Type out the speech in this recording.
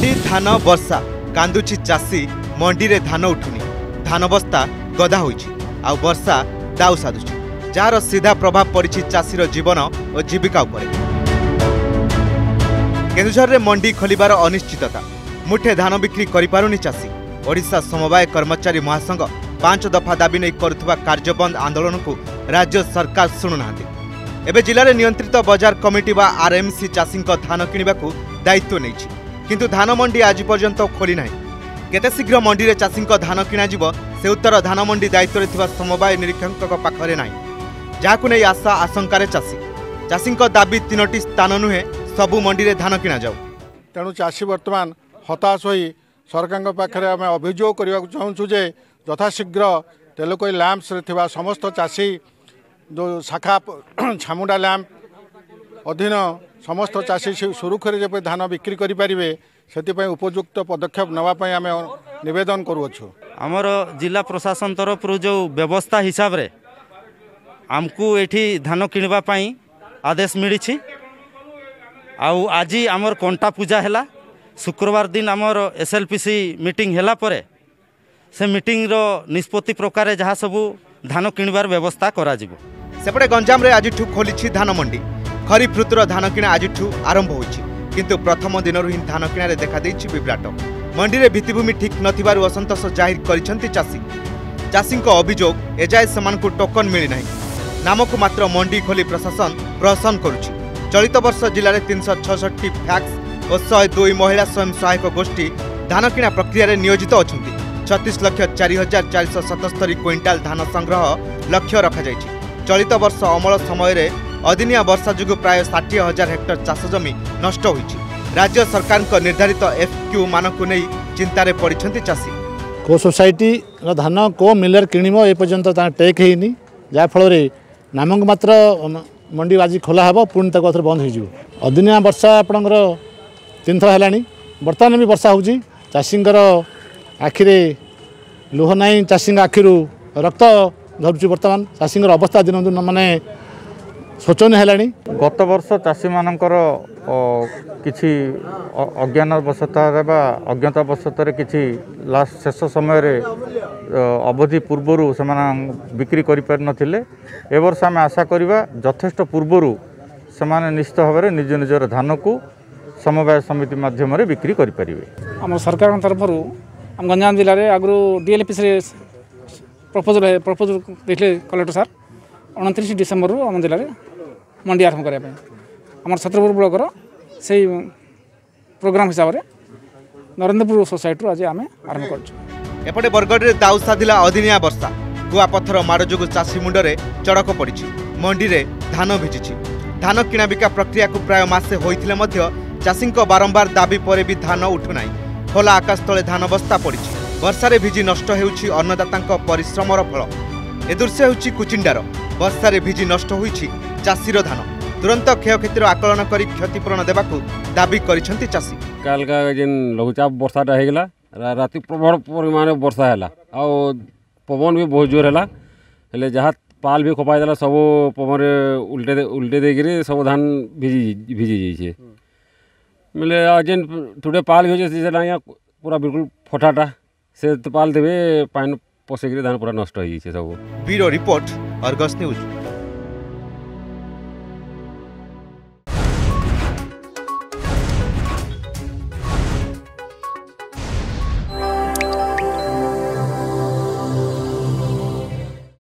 मंडी धान वर्षा कांदुची चाषी मंडी रे धान उठुनी धान बस्ता गदा होइछि आ वर्षा दाउ साधुछि जार सीधा प्रभाव पड़िछि चाषीर जीवन और जीविका उपरे। केन्दुझर रे मंडी खोलिबार अनिश्चितता मुठे धान बिक्री करि पारुनी चाषी। ओडिशा समवाय कर्मचारी महासंघ 5 दफा दाबी नहीं करुवा कार्यबंद आंदोलन को राज्य सरकार शुणुना। एबे जिले में नियंत्रित बजार कमिटी व आरएमसी चाषी धान किणवा दायित्व नहीं किंतु धान मंडी आज पर्यंत खोली ना। केते शीघ्र मंडी रे चाषी धान किणा से उत्तर धान मंडी दायित्व रे समवाय निरीक्षक पाखरे ना जहां नहीं आशा आशंकार चाषी दाबी 3टी स्थान नुहे सबु मंडी रे धान किणा जाऊ। तेणु चाषी बर्तमान हताश हो सरकार पाखे आम अभियोग करने चाहूँ जे यथाशीघ्र तेलुकोई लैंप्स समस्त चाषी जो शाखा छामुंडा लैंप अधीन समस्त चाषी सुरुखुरी जब धान बिक्री करें से उपयुक्त पदक्षेप नापी आम नवेदन करुच्छू। आमर जिला प्रशासन तरफ जो व्यवस्था हिसाब रे आमको एठी धान किणवाई आदेश मिली। आज आमर कंटा पूजा है शुक्रवार दिन आमर एसएलपीसी मीटिंग हैला परे से मीटिंग रो निष्पत्ति प्रकार जहाँ सबू धान किणवार व्यवस्था करा जिवो। सेपटे गंजाम रे आज खोली धान मंडी खरीफ ऋतुर धान किणा आज आरंभ होइछि किंतु प्रथम दिन ही धान किणारे देखा देइछि विभ्राट। मंडी रे भित्तिभूमि ठीक नथिबारु असंतोष जाहिर करिसंती चाषी। चाषी अभियोग एजाए सेमानकु टोकन मिली नाही नामक मात्र मंडी खोली प्रशासन प्रहसन करुछि। चलित वर्ष जिले में 366 फैक्स और 102 महिला स्वयं सहायक गोष्ठी धान किणा प्रक्रिया नियोजित अच्छा। 36,04,477 क्विंटाल धान संग्रह लक्ष्य रखा जाइछि। चलित वर्ष अमल समय अदिनिया वर्षा जुगु प्राय 60,000 हेक्टर चाष जमी नष्ट होइछि। राज्य सरकार को निर्धारित एफक्यू मानक नहीं चिंतार पड़ती चाषी। को सोसाइटी धान को मिलर किणव ए पर्यंत टेक होनी जहाँफल नामक मात्र मंडी आज खोला हे पुणी तक बंद हो। अदिनिया वर्षा आपणकर 3 थर है बर्तमान भी वर्षा हो चाषी आखिरे लुह नाई चाषी आखिरू रक्त धरुची। बर्तमान चाषी अवस्था दिन दिन माने शोचनीय है। गत वर्ष चाषी मानकर किछि अज्ञानवशतार बा अज्ञतावशतार किछि लास्ट शेष समय अवधि पूर्वर से बिक्री करें नथिले। ए वर्ष आम आशा करवा यथेष्ट पूर्वर से निश्चित भाव में निज निजर धान को समवाय समिति माध्यम बिक्री करें। आम सरकार तरफ आम गंजाम जिले में आगु डीएलपीसी प्रपोजल देखले कलेक्टर सार 29 डिसेम्बर आम जिले में मंडी आरंभ करने आम छत्रपुर ब्लॉकर से प्रोग्राम हिसाब से नरेंद्रपुर सोसाइटी आज आम आरंभ कर। बरगढ़ में दाउ साधिला अदिनिया वर्षा कुआपथर माड़ जो चाषी मुंडे चड़क पड़ी मंडी में धान भिजी। धान किणा बिका प्रक्रिया को प्राय मासे होते चाषी बारंबार दाबी पर भी धान उठुना। खोला आकाश तले धान बस्ता पड़ी वर्षारे भिजी नष्ट होउछि अन्नदाता परिश्रमर फल। ए दृश्य होउछि कुचिंडार वर्षारे भिजी नष्ट होइछि चाषीर धान। तुरंत क्षयक्षतिर आकलन कर क्षतिपूरण देवाकू दाबी करिसेंति चाषी। काल का जेन लघुचाप वर्षाटा होगला राति प्रबल परिमाण वर्षा है आ पवन भी बहुत जोर है हेले जहाँ पाल भी खपाई देला सब पवन उल्टे देकर सब धान भिजी जाइए मिले जेन टुडे पाल भी हो पूरा बिल्कुल फटाटा से पाल देवे पानी पसैक धान पूरा नष्ट हो सब। Bureau report Argus news.